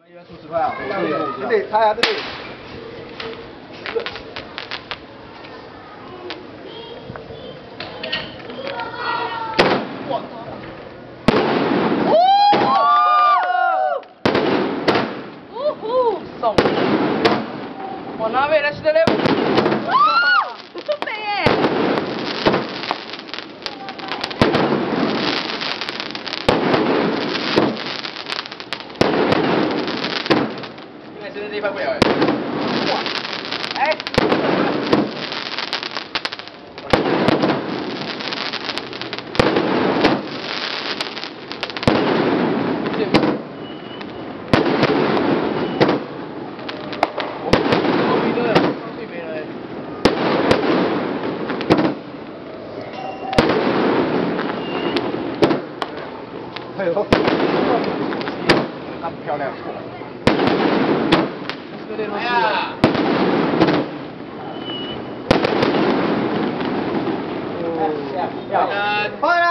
1元出10块啊！这里擦呀，这里。我操！送！我拿回来是的嘞。对耶！应该是这块不了哎。哇！哎！哎呦，那么漂亮！哎呀！哦，